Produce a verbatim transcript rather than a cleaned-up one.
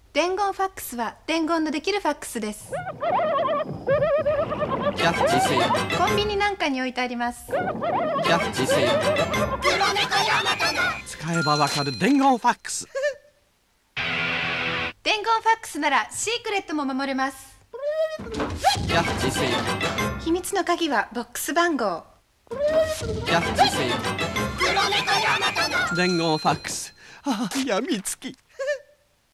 伝言ファックスは伝言のできるファックスです。 キャッチせよ。 コンビニなんかに置いてあります。 キャッチせよ。使えばわかる伝言ファックス。 伝言ファックスならシークレットも守れます。 キャッチせよ。 秘密の鍵はボックス番号。 キャッチせよ。伝言ファックス。ああ、やみつき。